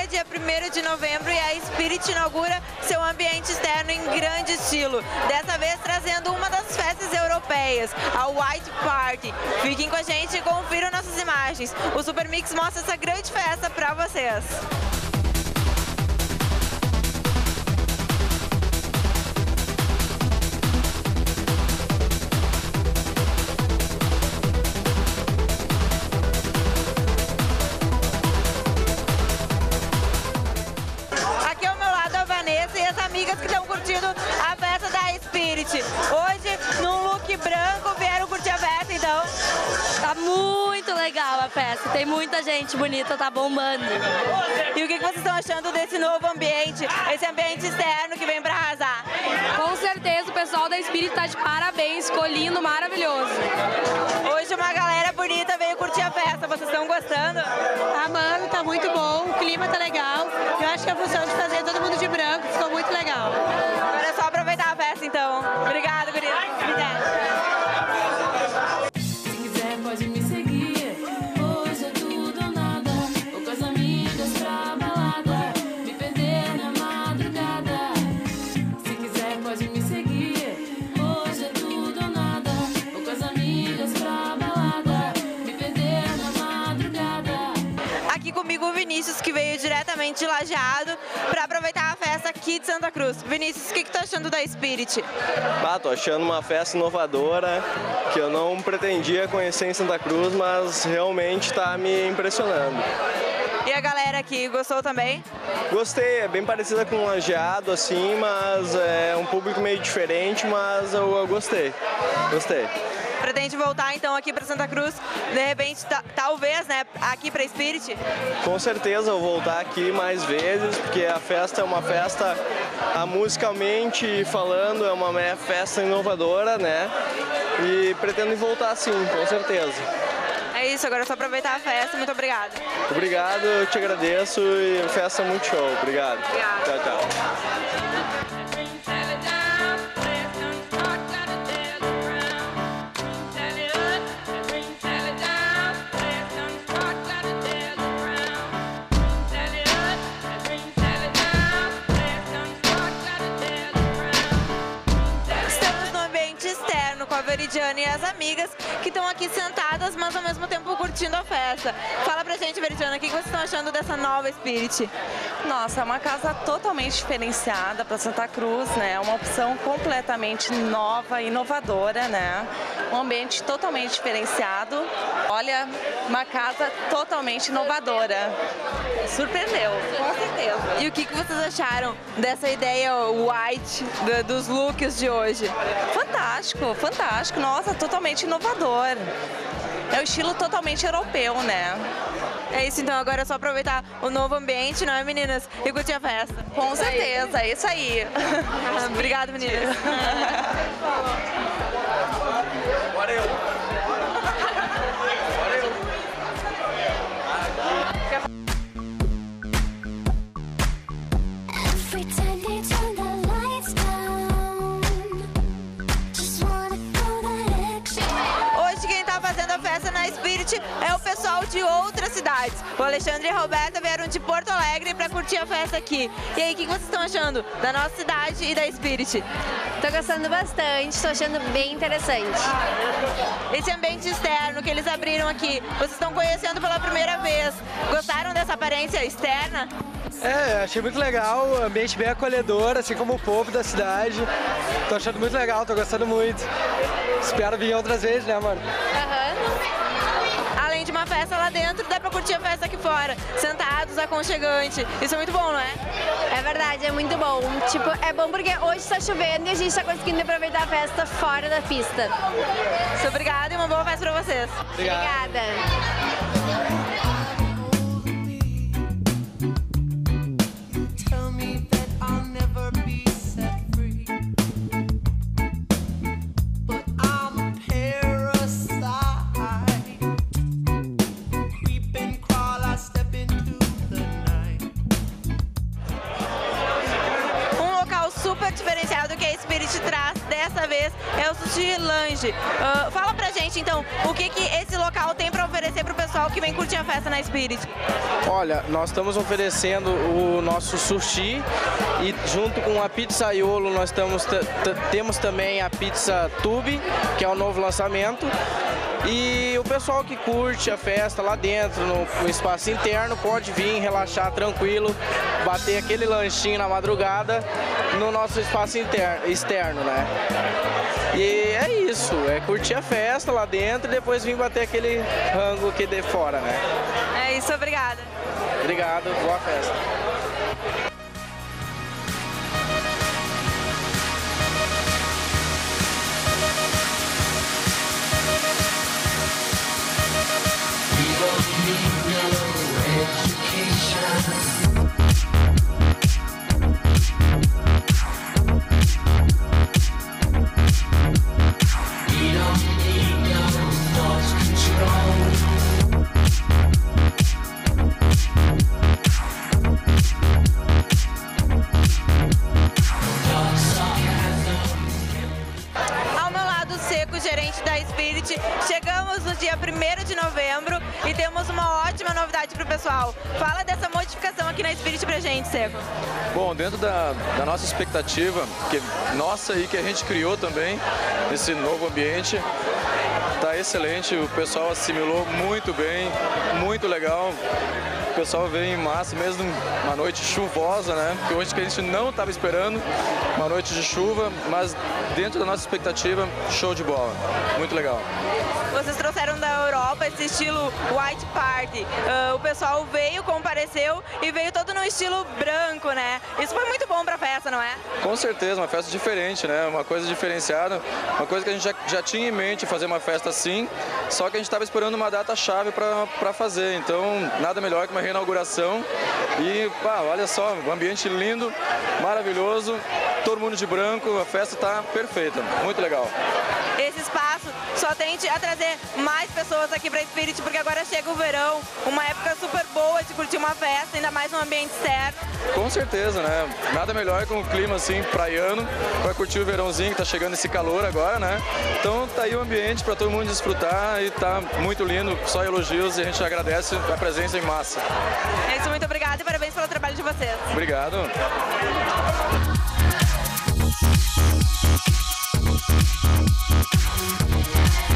é dia 1º de novembro e a Spirit inaugura seu ambiente externo em grande estilo. Dessa vez trazendo uma das festas europeias, a White Party. Fiquem com a gente e confiram nossas imagens. O Super Mix mostra essa grande festa para vocês. Amigas que estão curtindo a festa da Spirit. Hoje, num look branco, vieram curtir a festa, então. Tá muito legal a festa, tem muita gente bonita, tá bombando. E o que vocês estão achando desse novo ambiente, esse ambiente externo que vem pra arrasar? Com certeza, o pessoal da Spirit tá de parabéns, ficou lindo, maravilhoso. Hoje uma galera bonita veio curtir a festa, vocês estão gostando? Amando, tá muito bom, o clima tá legal. Eu acho que a função de fazer todo mundo de branco ficou muito legal. Agora é só aproveitar a festa, então. Obrigada, guria. Obrigada. Se quiser pode me seguir, hoje é tudo ou nada. Vou com as amigas pra balada, me perder na madrugada. Se quiser pode me seguir, hoje é tudo ou nada. Vou com as amigas pra balada, me perder na madrugada. Aqui comigo o Vinícius, que veio diretamente de Lajeado para aproveitar a festa aqui de Santa Cruz. Vinícius, o que tu tá achando da Spirit? Tô achando uma festa inovadora que eu não pretendia conhecer em Santa Cruz, mas realmente está me impressionando. E a galera aqui, gostou também? Gostei, é bem parecida com um Lajeado, assim, mas é um público meio diferente, mas eu gostei. Pretende voltar então aqui para Santa Cruz, de repente, talvez, né, aqui para Spirit? Com certeza eu vou voltar aqui mais vezes, porque a festa é uma festa, musicalmente falando, é uma festa inovadora, né? E pretendo voltar sim, com certeza. É isso, agora é só aproveitar a festa. Muito obrigada. Obrigado, eu te agradeço e a festa é muito show. Obrigado. Tchau, tchau. Com a Veridiana e as amigas que estão aqui sentadas, mas ao mesmo tempo curtindo a festa. Fala pra gente, Veridiana, o que vocês estão achando dessa nova Spirit? Nossa, é uma casa totalmente diferenciada para Santa Cruz, né? É uma opção completamente nova, inovadora, né? Um ambiente totalmente diferenciado. Olha, uma casa totalmente inovadora. Surpreendeu, com certeza. E o que vocês acharam dessa ideia white, dos looks de hoje? Fantástico, fantástico. Nossa, totalmente inovador. É o estilo totalmente europeu, né? É isso, então agora é só aproveitar o novo ambiente, não é, meninas? E curtir a festa. Com certeza, é isso aí. Obrigada, meninas. É o pessoal de outras cidades. O Alexandre e a Roberta vieram de Porto Alegre para curtir a festa aqui. E aí, o que vocês estão achando da nossa cidade e da Spirit? Tô gostando bastante, tô achando bem interessante. Esse ambiente externo que eles abriram aqui, vocês estão conhecendo pela primeira vez. Gostaram dessa aparência externa? Achei muito legal, o ambiente bem acolhedor, assim como o povo da cidade. Tô achando muito legal, tô gostando muito. Espero vir outras vezes, né, mano? Além de uma festa lá dentro, dá pra curtir a festa aqui fora, sentados, aconchegante. Isso é muito bom, não é? É verdade, é muito bom. Tipo, é bom porque hoje está chovendo e a gente está conseguindo aproveitar a festa fora da pista. Muito obrigada e uma boa festa pra vocês. Obrigada. Diferenciado legal do que a Spirit traz dessa vez é o Sushi Lange. Fala pra gente então, o que esse local tem pra oferecer pro pessoal que vem curtir a festa na Spirit? Olha, nós estamos oferecendo o nosso sushi e junto com a pizzaiolo nós temos também a pizza tube, que é o novo lançamento. E o pessoal que curte a festa lá dentro, no espaço interno, pode vir relaxar tranquilo, bater aquele lanchinho na madrugada no nosso espaço externo, né? E é isso, é curtir a festa lá dentro e depois vir bater aquele rango aqui de fora, né? É isso, obrigada. Obrigado, boa festa. Gerente da Spirit, chegamos no dia 1º de novembro e temos uma ótima novidade para o pessoal. Fala dessa modificação aqui na Spirit pra gente, Seco. Bom, dentro da nossa expectativa, que nossa e que a gente criou também, esse novo ambiente, tá excelente, o pessoal assimilou muito bem, muito legal. O pessoal veio em massa, mesmo uma noite chuvosa, né? Porque hoje que a gente não estava esperando, uma noite de chuva, mas dentro da nossa expectativa, show de bola, muito legal. Vocês trouxeram da Europa esse estilo White Party. O pessoal veio, compareceu e veio todo no estilo branco, né? Isso foi muito bom pra festa, não é? Com certeza, uma festa diferente, né? Uma coisa diferenciada, uma coisa que a gente já tinha em mente fazer uma festa assim, só que a gente estava esperando uma data-chave para fazer. Então, nada melhor que uma reinauguração. E, pá, olha só, um ambiente lindo, maravilhoso, todo mundo de branco, a festa está perfeita, muito legal. Esse espaço só tende a trazer mais pessoas aqui para Spirit, porque agora chega o verão, uma época super boa de curtir uma festa, ainda mais no ambiente externo. Com certeza, né? Nada melhor que um clima assim praiano para curtir o verãozinho, que tá chegando esse calor agora, né? Então tá aí o ambiente para todo mundo desfrutar e tá muito lindo, só elogios e a gente agradece a presença em massa. É isso, muito obrigada e parabéns pelo trabalho de vocês. Obrigado. Yeah.